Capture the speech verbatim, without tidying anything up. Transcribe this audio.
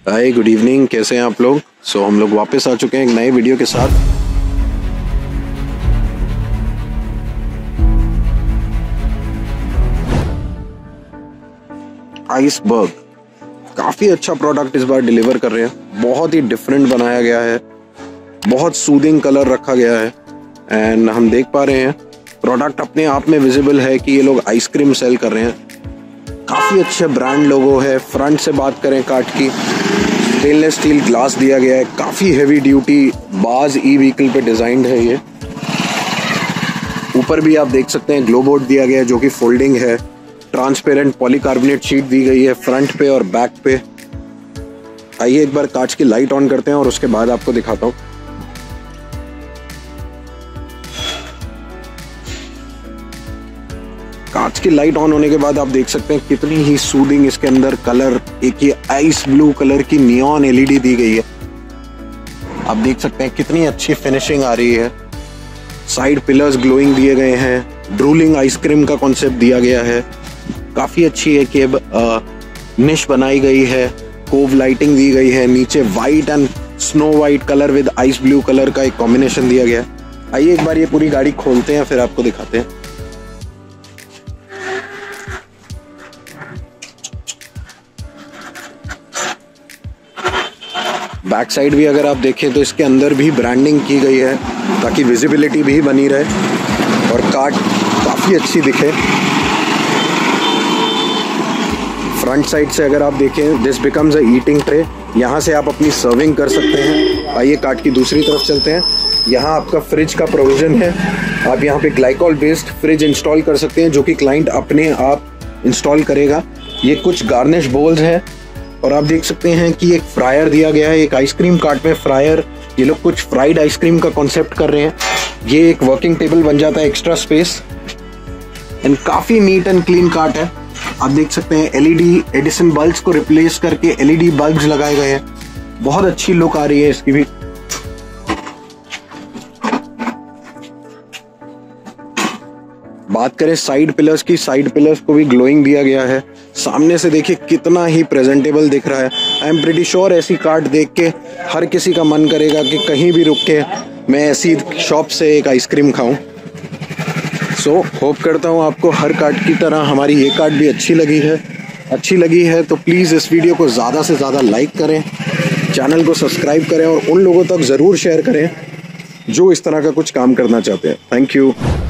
Hi good evening, कैसे हैं आप लोग। सो so, हम लोग वापस आ चुके हैं एक नए वीडियो के साथ। आइसबर्ग काफ़ी अच्छा प्रोडक्ट इस बार डिलीवर कर रहे हैं। बहुत ही डिफरेंट बनाया गया है, बहुत सूदिंग कलर रखा गया है एंड हम देख पा रहे हैं प्रोडक्ट अपने आप में विजिबल है कि ये लोग आइसक्रीम सेल कर रहे हैं। काफ़ी अच्छे ब्रांड लोगो है। फ्रंट से बात करें कार्ट की, स्टेनलेस स्टील ग्लास दिया गया है, काफ़ी हैवी ड्यूटी बाज ई व्हीकल पे डिज़ाइंड है ये। ऊपर भी आप देख सकते हैं ग्लो बोर्ड दिया गया है जो कि फोल्डिंग है। ट्रांसपेरेंट पॉलीकार्बोनेट शीट दी गई है फ्रंट पे और बैक पे। आइए एक बार कांच की लाइट ऑन करते हैं और उसके बाद आपको दिखाता हूँ। कांच की लाइट ऑन होने के बाद आप देख सकते हैं कितनी ही सूदिंग इसके अंदर कलर, एक ये आइस ब्लू कलर की नियॉन एलईडी दी गई है। आप देख सकते हैं कितनी अच्छी फिनिशिंग आ रही है। साइड पिलर्स ग्लोइंग दिए गए हैं। ड्रूलिंग आइसक्रीम का कॉन्सेप्ट दिया गया है। काफी अच्छी है कि निश बनाई गई है। कोव लाइटिंग दी गई है। नीचे white and snow white colour with ice blue colour का एक कॉम्बिनेशन दिया गया है। आइए एक बार ये पूरी गाड़ी खोलते हैं फिर आपको दिखाते हैं। बैक साइड भी अगर आप देखें तो इसके अंदर भी ब्रांडिंग की गई है ताकि विजिबिलिटी भी बनी रहे और कार्ट काफ़ी अच्छी दिखे। फ्रंट साइड से अगर आप देखें, this becomes a eating tray. यहाँ से आप अपनी सर्विंग कर सकते हैं। आइए कार्ट की दूसरी तरफ चलते हैं। यहाँ आपका फ्रिज का प्रोविज़न है। आप यहाँ पे ग्लाइकॉल बेस्ड फ्रिज इंस्टॉल कर सकते हैं जो कि क्लाइंट अपने आप इंस्टॉल करेगा। ये कुछ गार्निश बोल्स हैं और आप देख सकते हैं कि एक फ्रायर दिया गया है। एक आइसक्रीम कार्ट में फ्रायर, ये लोग कुछ फ्राइड आइसक्रीम का कॉन्सेप्ट कर रहे हैं। ये एक वर्किंग टेबल बन जाता है, एक्स्ट्रा स्पेस एंड काफी नीट एंड क्लीन कार्ट है। आप देख सकते हैं एलईडी एडिसन बल्ब्स को रिप्लेस करके एलईडी बल्ब्स लगाए गए हैं। बहुत अच्छी लुक आ रही है इसकी भी। बात करें साइड पिलर्स की, साइड पिलर्स को भी ग्लोइंग दिया गया है। सामने से देखिए कितना ही प्रेजेंटेबल दिख रहा है। आई एम प्रीटी श्योर ऐसी कार्ट देख के हर किसी का मन करेगा कि कहीं भी रुक के मैं ऐसी शॉप से एक आइसक्रीम खाऊं। सो होप करता हूं आपको हर कार्ट की तरह हमारी ये कार्ट भी अच्छी लगी है। अच्छी लगी है तो प्लीज़ इस वीडियो को ज़्यादा से ज़्यादा लाइक करें, चैनल को सब्सक्राइब करें और उन लोगों तक ज़रूर शेयर करें जो इस तरह का कुछ काम करना चाहते हैं। Thank you.